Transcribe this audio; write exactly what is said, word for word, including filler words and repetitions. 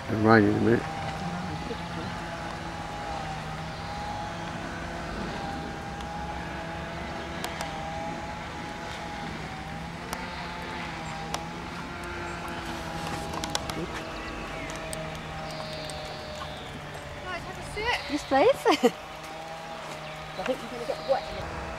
It'll rain in a minute. Guys, have a sit. Yes, please. I think you're going to get wet in it.